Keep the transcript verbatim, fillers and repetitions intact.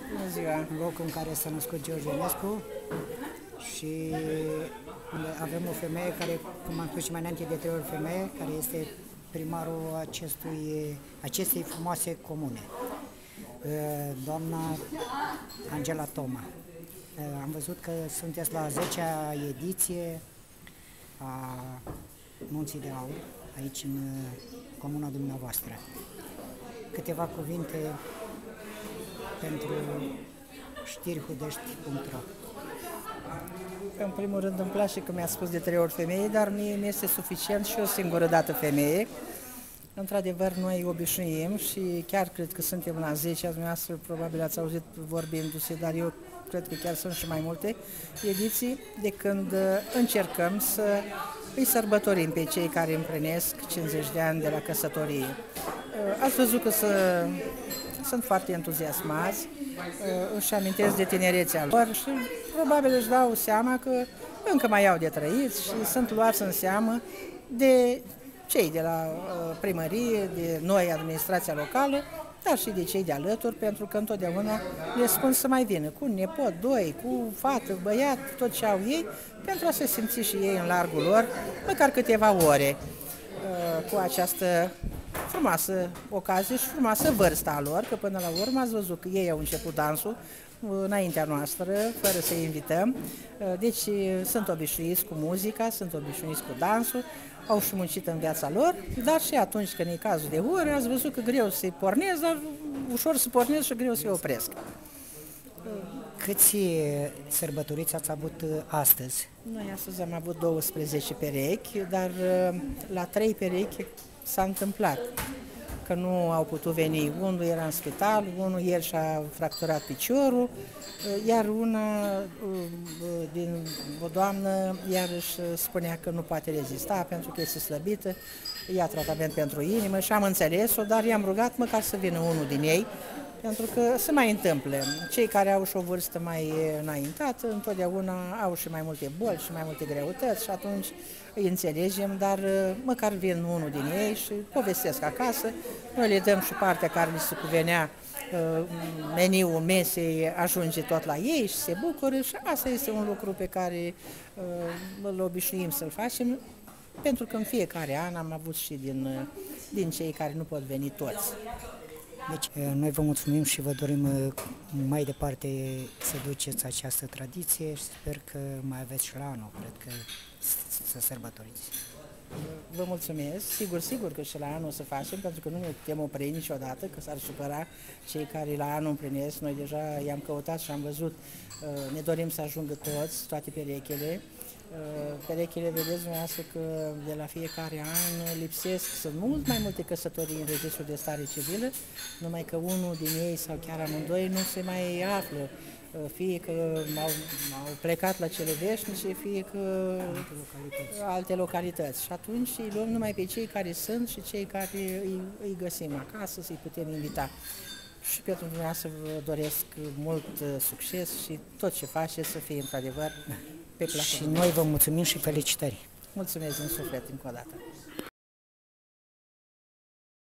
Bună ziua! În locul în care s-a născut George Enescu și unde avem o femeie care, cum am spus și mai înainte, de trei ori femeie, care este primarul acestui, acestei frumoase comune, doamna Angela Toma. Am văzut că sunteți la a zecea ediție a Munții de Aur, aici în comuna dumneavoastră. Câteva cuvinte pentru știrihudești punct ro. În primul rând îmi place că mi-a spus de trei ori femeie, dar mie mi este suficient și o singură dată femeie. Într-adevăr, noi obișnuim și chiar cred că suntem la zecea, dumneavoastră probabil ați auzit vorbindu-se, dar eu cred că chiar sunt și mai multe ediții de când încercăm să îi sărbătorim pe cei care împlinesc cincizeci de ani de la căsătorie. Ați văzut că să, sunt foarte entuziasmați, își amintesc de tinerețea lor și probabil își dau seama că încă mai au de trăit și sunt luați în seamă de cei de la primărie, de noi, administrația locală, dar și de cei de alături, pentru că întotdeauna le spun să mai vină cu un nepot, doi, cu fată, băiat, tot ce au ei, pentru a se simți și ei în largul lor, măcar câteva ore, cu această frumoasă ocazie și frumoasă vârsta lor, că până la urmă ați văzut că ei au început dansul înaintea noastră, fără să-i invităm, deci sunt obișnuiți cu muzica, sunt obișnuiți cu dansul, au și muncit în viața lor, dar și atunci când e cazul de ore, ați văzut că greu să-i pornesc, dar ușor să pornesc și greu să-i opresc. Câți sărbătoriți ați avut astăzi? Noi astăzi am avut douăsprezece perechi, dar la trei perechi s-a întâmplat că nu au putut veni. Unul era în spital, unul ieri și-a fracturat piciorul, iar una din o doamnă iarăși spunea că nu poate rezista pentru că este slăbită, ia tratament pentru inimă și am înțeles-o, dar i-am rugat măcar să vină unul din ei, pentru că se mai întâmplă. Cei care au și o vârstă mai înaintată, întotdeauna au și mai multe boli și mai multe greutăți și atunci îi înțelegem, dar măcar vin unul din ei și povestesc acasă. Noi le dăm și partea care li se cuvenea, meniul mesei ajunge tot la ei și se bucură și asta este un lucru pe care îl obișnuim să-l facem, pentru că în fiecare an am avut și din, din cei care nu pot veni toți. Deci, noi vă mulțumim și vă dorim mai departe să duceți această tradiție și sper că mai aveți și la anul, cred că să sărbătoriți. Vă mulțumesc, sigur, sigur că și la anul o să facem, pentru că nu ne putem opri niciodată, că s-ar supăra cei care la anul împlinesc. Noi deja i-am căutat și am văzut, ne dorim să ajungă toți, toate perechele. Perechele, vedeți dumneavoastră că de la fiecare an lipsesc, sunt mult mai multe căsătorii în registrul de stare civilă, numai că unul din ei sau chiar amândoi nu se mai află, fie că au, au plecat la cele veșnice, fie că alte localități. alte localități. Și atunci îi luăm numai pe cei care sunt și cei care îi, îi găsim acasă, să-i putem invita. Și pentru dumneavoastră vă doresc mult succes și tot ce faceți să fie într-adevăr pe placul. Și noi vă mulțumim și felicitări. Mulțumesc din suflet încă o dată.